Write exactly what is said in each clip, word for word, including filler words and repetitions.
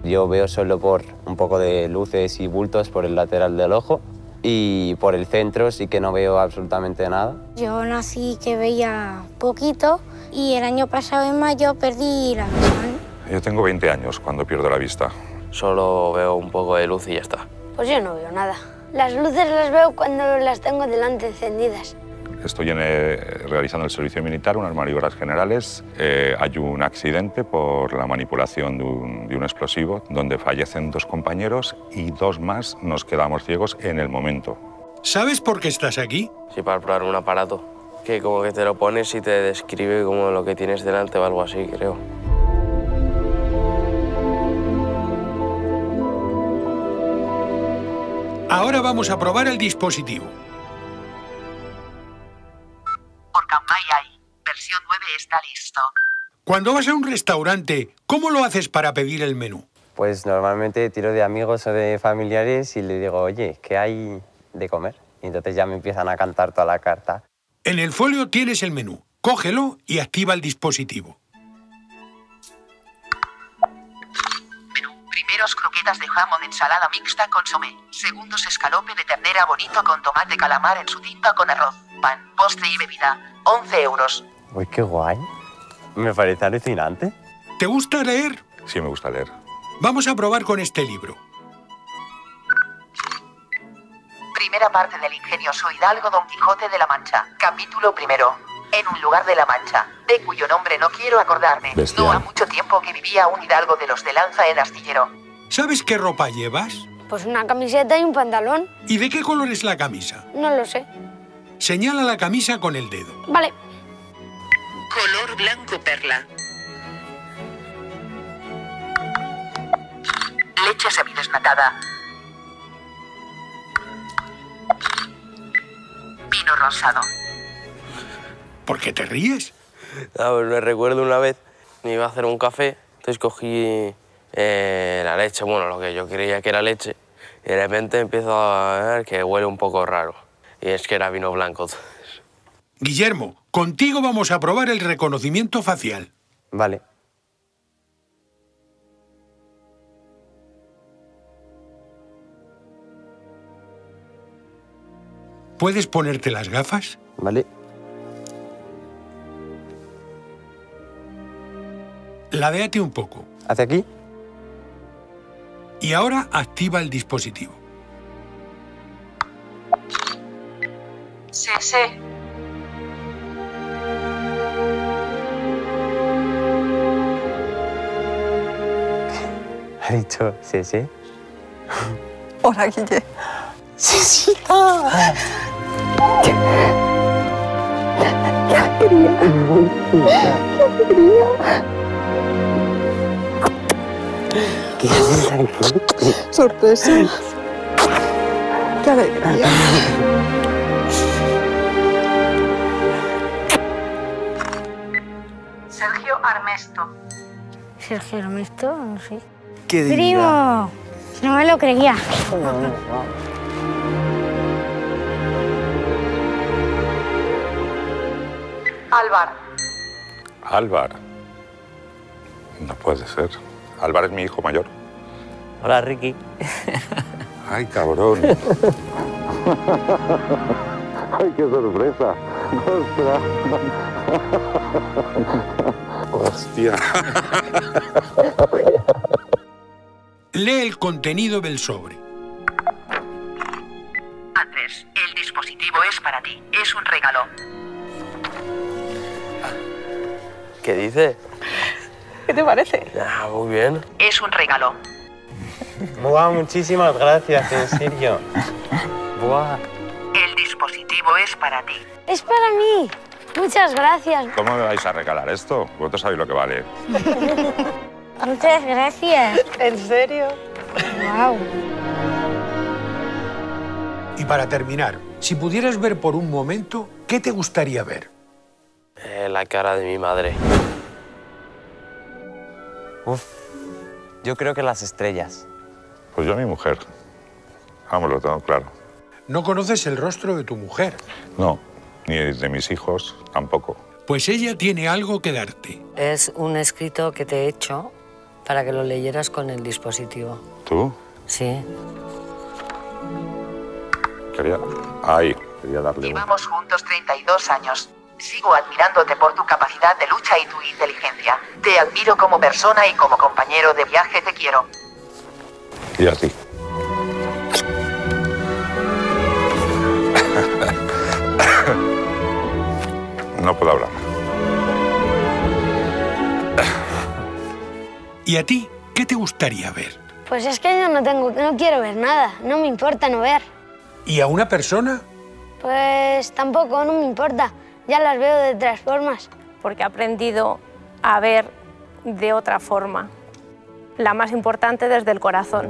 Yo veo solo por un poco de luces y bultos por el lateral del ojo y por el centro sí que no veo absolutamente nada. Yo nací que veía poquito y el año pasado en mayo perdí la visión. Yo tengo veinte años cuando pierdo la vista. Solo veo un poco de luz y ya está. Pues yo no veo nada. Las luces las veo cuando las tengo delante encendidas. Estoy en, eh, realizando el servicio militar, unas maniobras generales. Eh, hay un accidente por la manipulación de un, de un explosivo donde fallecen dos compañeros y dos más nos quedamos ciegos en el momento. ¿Sabes por qué estás aquí? Sí, para probar un aparato que como que te lo pones y te describe como lo que tienes delante o algo así, creo. Ahora vamos a probar el dispositivo. Orcamay, versión nueve está listo. Cuando vas a un restaurante, ¿cómo lo haces para pedir el menú? Pues normalmente tiro de amigos o de familiares y le digo, oye, ¿qué hay de comer? Y entonces ya me empiezan a cantar toda la carta. En el folio tienes el menú. Cógelo y activa el dispositivo. Primeros, croquetas de jamón, ensalada mixta, consomé. Segundos, escalope de ternera bonito con tomate, calamar en su tinta con arroz, pan, postre y bebida. once euros. Uy, qué guay. Me parece alucinante. ¿Te gusta leer? Sí, me gusta leer. Vamos a probar con este libro. Primera parte del ingenioso hidalgo Don Quijote de la Mancha. Capítulo primero. En un lugar de la Mancha, de cuyo nombre no quiero acordarme. Bestial. No ha mucho tiempo que vivía un hidalgo de los de lanza en astillero. ¿Sabes qué ropa llevas? Pues una camiseta y un pantalón. ¿Y de qué color es la camisa? No lo sé. Señala la camisa con el dedo. Vale. Color blanco perla. Leche semidesnatada. Vino rosado. ¿Por qué te ríes? A ver, me recuerdo una vez, me iba a hacer un café, entonces cogí eh, la leche, bueno, lo que yo creía que era leche, y de repente empiezo a ver que huele un poco raro, y es que era vino blanco. Guillermo, contigo vamos a probar el reconocimiento facial. Vale. ¿Puedes ponerte las gafas? Vale. Ladeate un poco. ¿Hacia aquí? Y ahora activa el dispositivo. Sí, sí. Ha dicho sí, sí. Hola, Guille. Sí, sí. Ah. ¡Qué alegría! ¡Qué alegría! ¿Qué haces aquí? ¡Sorpresa! ¡Qué alegría! Sergio Armesto. Sergio Armesto, no sé. ¿Qué diría? ¡Primo! No me lo creía. Álvar. Álvar. No puede ser. Álvar es mi hijo mayor. Hola, Ricky. ¡Ay, cabrón! ¡Ay, qué sorpresa! ¡Ostras! ¡Hostia! Lee el contenido del sobre. Andrés, el dispositivo es para ti. Es un regalo. ¿Qué dice? ¿Qué te parece? Ah, muy bien. Es un regalo. Buah, muchísimas gracias, en serio. Buah. El dispositivo es para ti. Es para mí. Muchas gracias. ¿Cómo me vais a regalar esto? Vosotros sabéis lo que vale. Muchas gracias. ¿En serio? Wow. Y para terminar, si pudieras ver por un momento, ¿qué te gustaría ver? Eh, la cara de mi madre. Uf. Yo creo que las estrellas. Pues yo a mi mujer. Vamos, lo tengo claro. No conoces el rostro de tu mujer. No, ni de mis hijos tampoco. Pues ella tiene algo que darte. Es un escrito que te he hecho para que lo leyeras con el dispositivo. ¿Tú? Sí. Quería... Ahí, quería darle... Llevamos juntos treinta y dos años. Sigo admirándote por tu capacidad de lucha y tu inteligencia. Te admiro como persona y como compañero de viaje te quiero. Y a ti. No puedo hablar. ¿Y a ti qué te gustaría ver? Pues es que yo no tengo, no quiero ver nada, no me importa no ver. ¿Y a una persona? Pues tampoco, no me importa, ya las veo de otras formas. Porque he aprendido a ver de otra forma, la más importante desde el corazón.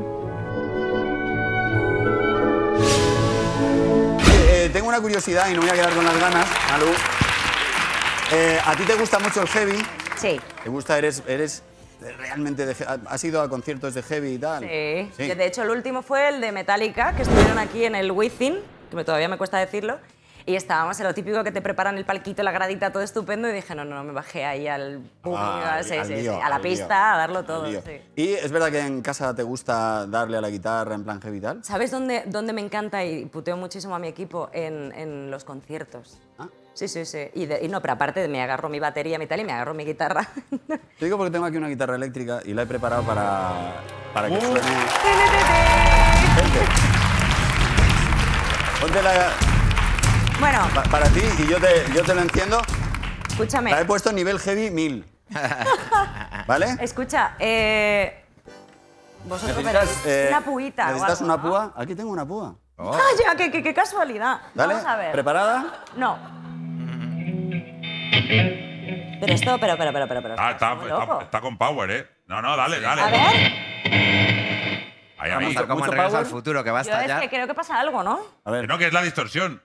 Eh, tengo una curiosidad y no me voy a quedar con las ganas, Malu. Eh, ¿A ti te gusta mucho el heavy? Sí. ¿Te gusta? ¿Eres, eres realmente de, has ido a conciertos de heavy y tal? Sí. Sí. De hecho, el último fue el de Metallica, que estuvieron aquí en el Within, que me, todavía me cuesta decirlo, y estábamos en lo típico que te preparan el palquito, la gradita, todo estupendo, y dije, no, no, no, me bajé ahí al... Ah, sí, al sí, lío, sí, a la al pista, lío, a darlo al todo. lío. Sí. ¿Y es verdad que en casa te gusta darle a la guitarra en plan heavy y tal? ¿Sabes dónde, dónde me encanta y puteo muchísimo a mi equipo? En, en los conciertos. ¿Ah? Sí, sí, sí. Y, de, y no, pero aparte me agarro mi batería, mi tal, y me agarro mi guitarra. Te digo porque tengo aquí una guitarra eléctrica y la he preparado para, para que Uh. suene... Vente. Ponte la... Bueno. Pa- para ti y yo te, yo te lo enciendo. Escúchame. La he puesto nivel heavy mil. ¿Vale? Escucha, eh... Vosotros ¿Necesitas, veréis eh, una puita o ¿Necesitas algo, una ¿no? púa? Aquí tengo una púa. ¡Calla! ¡Qué, qué, qué casualidad! Dale, Vamos a ver. ¿preparada? No. Pero esto, pero, pero, pero, pero, pero. Ah, está, muy está- loco. está con power, ¿eh? No, no, dale, dale. A ver. Ahí, Vamos ahí. a estar como en Regreso al Futuro, que va a Yo es estallar. que creo que pasa algo, ¿no? A ver. Que no, que es la distorsión.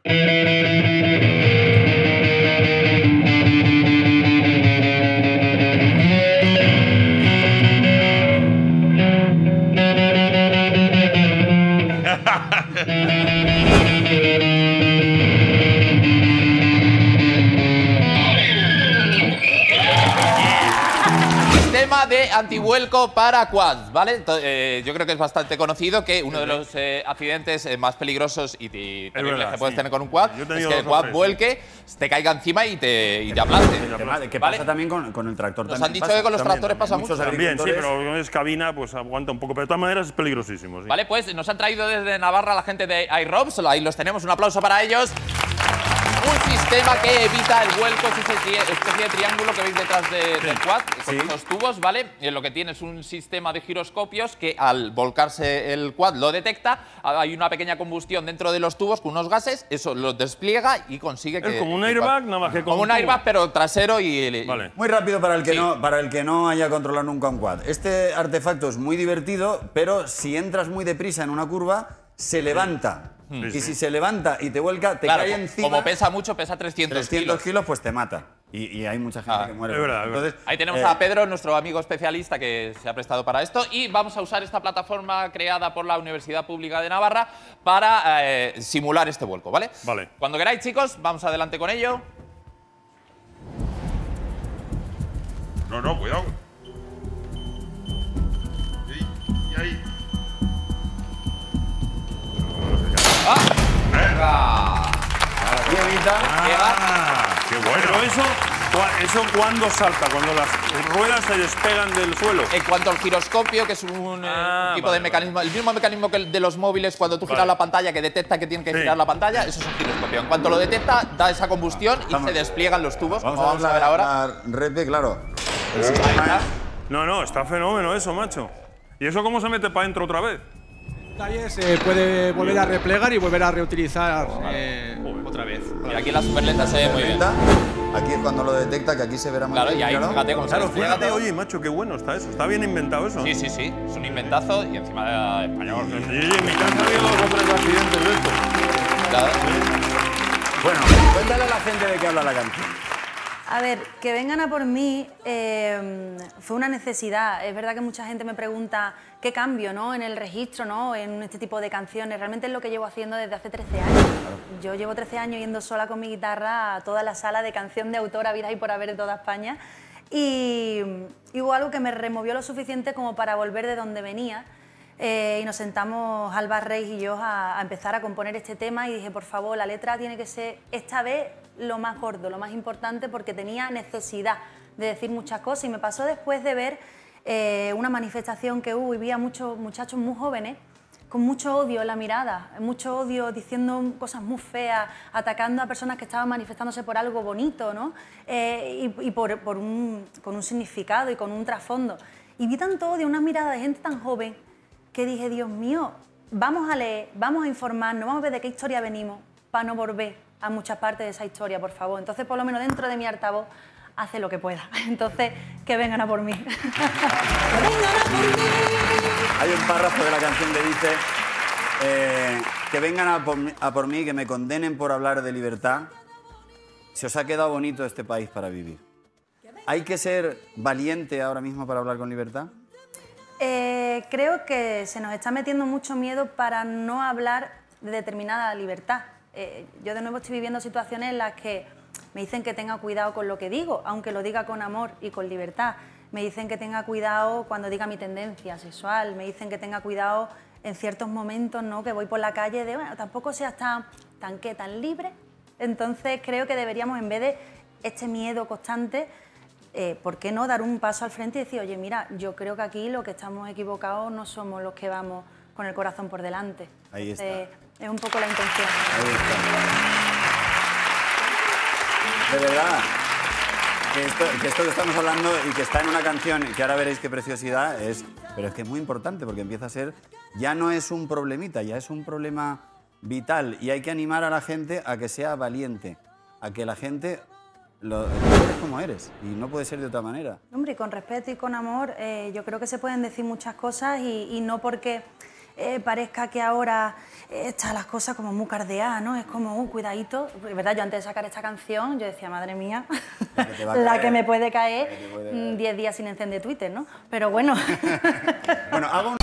Sistema de antivuelco para quads, ¿vale? Entonces, eh, yo creo que es bastante conocido que uno de los eh, accidentes eh, más peligrosos y, y terribles verdad, que puedes sí. tener con un quad Yo he es tenido que el dos o quad tres, vuelque, te caiga encima y te, y te aplaste. ¿Qué ¿Vale? pasa también con, con el tractor? Nos también han dicho pasa. que con los También, tractores pasa muchos mucho. También, sí, agricultores- pero como es cabina, pues aguanta un poco. Pero de todas maneras es peligrosísimo. Sí. Vale, pues nos han traído desde Navarra la gente de iRobs, ahí los tenemos, un aplauso para ellos. Un sistema que evita el vuelco, es esa especie de triángulo que veis detrás de- del quad, con Sí. esos tubos, ¿vale? Y lo que tiene es un sistema de giroscopios que al volcarse el quad lo detecta, hay una pequeña combustión dentro de los tubos con unos gases, eso lo despliega y consigue que... Es como un el airbag, quad- nada más que con Como un tubo. airbag, pero trasero y... Vale. Muy rápido para el que, Sí. no, para el que no haya controlado nunca un quad. Este artefacto es muy divertido, pero si entras muy deprisa en una curva, se levanta. Sí, y sí. si se levanta y te vuelca, te Claro, cae co- encima. como pesa mucho, pesa trescientos, trescientos kilos. kilos, pues te mata. Y, y hay mucha gente Ah, que muere. es verdad, es Entonces, Ahí tenemos eh, a Pedro, nuestro amigo especialista que se ha prestado para esto, y vamos a usar esta plataforma creada por la Universidad Pública de Navarra para eh, simular este vuelco, ¿vale? Vale. Cuando queráis, chicos, vamos adelante con ello. No, no, cuidado. Y, y ahí. y evita. Ah, qué bueno. Pero eso, cua- ¿eso cuándo salta? Cuando las ruedas se despegan del suelo. En cuanto al giroscopio, que es un eh, Ah, tipo vale, de mecanismo, el mismo mecanismo que el de los móviles cuando tú giras Vale. la pantalla, que detecta que tiene que Sí. girar la pantalla, eso es un giroscopio. En cuanto lo detecta, da esa combustión y Vamos. se despliegan los tubos, Vamos, como vamos a ver la, ahora. la red, claro. El Ahí sistema está. es- No, no, está fenómeno eso, macho. ¿Y eso cómo se mete para adentro otra vez? Se puede volver a replegar y volver a reutilizar eh, otra vez. Y aquí la superlenta se ve muy bien. detecta. Aquí es cuando lo detecta, que aquí se verá muy Claro, bien. y ahí claro. fíjate cómo se Claro, despliega fíjate, todo. oye, macho, qué bueno está eso. Está bien inventado eso. Sí, sí, sí. Es un inventazo y encima de español. Sí, sí, en mi casa ha habido dos o tres accidentes de esto. Claro. Bueno, cuéntale a la gente de qué habla la canción. A ver, que vengan a por mí eh, fue una necesidad. Es verdad que mucha gente me pregunta qué cambio, ¿no? En el registro, ¿no? En este tipo de canciones. Realmente es lo que llevo haciendo desde hace trece años. Yo llevo trece años yendo sola con mi guitarra a toda la sala de canción de autor habidas y por haber de toda España. Y, y hubo algo que me removió lo suficiente como para volver de donde venía. Eh, y nos sentamos Alba Reis y yo a, a empezar a componer este tema y dije, por favor, la letra tiene que ser esta vez lo más gordo, lo más importante, porque tenía necesidad de decir muchas cosas. Y me pasó después de ver eh, una manifestación que hubo y vi a muchos muchachos muy jóvenes con mucho odio en la mirada, mucho odio diciendo cosas muy feas, atacando a personas que estaban manifestándose por algo bonito, ¿no? Eh, y y por, por un, con un significado y con un trasfondo. Y vi tanto odio, una mirada de gente tan joven, que dije, Dios mío, vamos a leer, vamos a informarnos, vamos a ver de qué historia venimos, para no volver a muchas partes de esa historia, por favor. Entonces, por lo menos dentro de mi altavoz, hace lo que pueda. Entonces, que vengan a por mí. Hay un párrafo de la canción que dice eh, que vengan a por, mí, a por mí, que me condenen por hablar de libertad. Se os ha quedado bonito este país para vivir. ¿Hay que ser valiente ahora mismo para hablar con libertad? Eh, creo que se nos está metiendo mucho miedo para no hablar de determinada libertad. Eh, yo de nuevo estoy viviendo situaciones en las que me dicen que tenga cuidado con lo que digo, aunque lo diga con amor y con libertad. Me dicen que tenga cuidado cuando diga mi tendencia sexual, me dicen que tenga cuidado en ciertos momentos, ¿no? Que voy por la calle de, bueno, tampoco seas tan, tan, ¿qué? tan libre. Entonces creo que deberíamos, en vez de este miedo constante, Eh, ¿por qué no dar un paso al frente y decir, oye, mira, yo creo que aquí lo que estamos equivocados no somos los que vamos con el corazón por delante? Ahí está. Entonces, es un poco la intención. Ahí está. De verdad, que esto, que esto que estamos hablando y que está en una canción, que ahora veréis qué preciosidad es, pero es que es muy importante porque empieza a ser, ya no es un problemita, ya es un problema vital y hay que animar a la gente a que sea valiente, a que la gente... Lo, eres como eres y no puede ser de otra manera. Hombre, con respeto y con amor, eh, yo creo que se pueden decir muchas cosas y, y no porque eh, parezca que ahora eh, están las cosas como muy cardeadas, ¿no? Es como, un uh, cuidadito. Es verdad, yo antes de sacar esta canción, yo decía, madre mía, la que, la que me puede caer diez días sin encender Twitter, ¿no? Pero bueno. Bueno, hago un